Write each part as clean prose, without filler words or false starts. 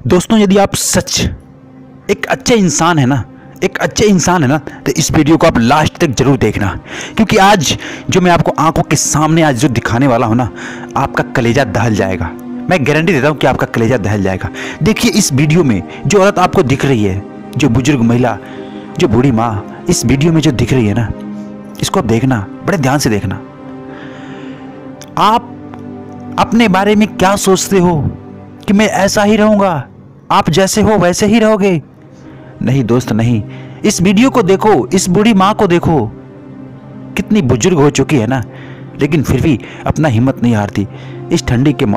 दोस्तों, यदि आप सच एक अच्छे इंसान है ना, तो इस वीडियो को आप लास्ट तक जरूर देखना, क्योंकि आज जो मैं आपको आंखों के सामने आज जो दिखाने वाला हूं ना, आपका कलेजा दहल जाएगा। मैं गारंटी देता हूं कि आपका कलेजा दहल जाएगा। देखिए, इस वीडियो में जो औरत आपको दिख रही है, जो बुजुर्ग महिला, जो बूढ़ी माँ इस वीडियो में जो दिख रही है ना, इसको आप देखना, बड़े ध्यान से देखना। आप अपने बारे में क्या सोचते हो कि मैं ऐसा ही रहूंगा, आप जैसे हो वैसे ही रहोगे? नहीं दोस्त, नहीं। इस वीडियो को देखो, इस बूढ़ी माँ को देखो, कितनी बुजुर्ग हो चुकी है ना, लेकिन फिर भी अपना हिम्मत नहीं हारती। इस ठंडी के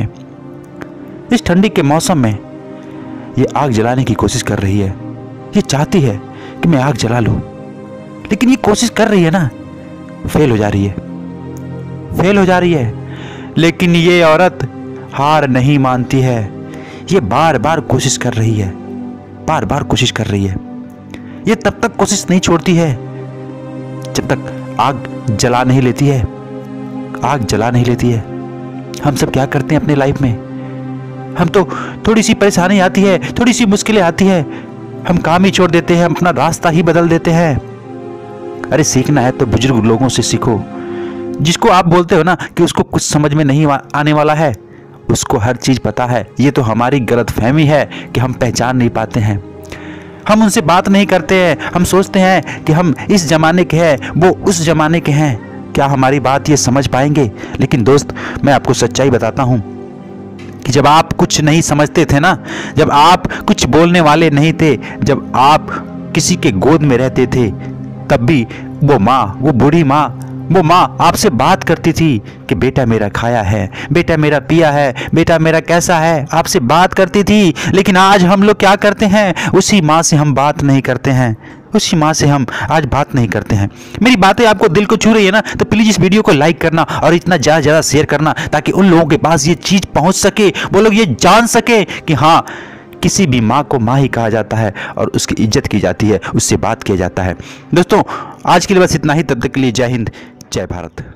मौसम में ये आग जलाने की कोशिश कर रही है। ये चाहती है कि मैं आग जला लूं, लेकिन ये कोशिश कर रही है ना, फेल हो जा रही है। लेकिन ये औरत हार नहीं मानती है। ये बार बार कोशिश कर रही है, ये तब तक कोशिश नहीं छोड़ती है जब तक आग जला नहीं लेती है। हम सब क्या करते हैं अपनी लाइफ में? हम तो थोड़ी सी परेशानी आती है, थोड़ी सी मुश्किलें आती है, हम काम ही छोड़ देते हैं, हम अपना रास्ता ही बदल देते हैं। अरे सीखना है तो बुजुर्ग लोगों से सीखो। जिसको आप बोलते हो ना कि उसको कुछ समझ में नहीं आने वाला है, उसको हर चीज पता है। ये तो हमारी गलतफहमी है कि हम पहचान नहीं पाते हैं। हम उनसे बात नहीं करते हैं, हम सोचते हैं कि हम इस जमाने के हैं, वो उस जमाने के हैं। क्या हमारी बात ये समझ पाएंगे? लेकिन दोस्त, मैं आपको सच्चाई बताता हूं कि जब आप कुछ नहीं समझते थे ना, जब आप कुछ बोलने वाले नहीं थे, जब आप किसी के गोद में रहते थे, तब भी वो माँ, वो बूढ़ी माँ, वो माँ आपसे बात करती थी कि बेटा मेरा खाया है, बेटा मेरा पिया है, बेटा मेरा कैसा है, आपसे बात करती थी। लेकिन आज हम लोग क्या करते हैं? उसी माँ से हम बात नहीं करते हैं, उसी माँ से हम आज बात नहीं करते हैं। मेरी बातें आपको दिल को छू रही है ना, तो प्लीज इस वीडियो को लाइक करना और इतना ज़्यादा शेयर करना, ताकि उन लोगों के पास ये चीज़ पहुँच सके, वो लोग ये जान सके कि हाँ, किसी भी माँ को माँ ही कहा जाता है और उसकी इज्जत की जाती है, उससे बात किया जाता है। दोस्तों, आज के लिए बस इतना ही। तब तक के लिए जय हिंद, जय भारत।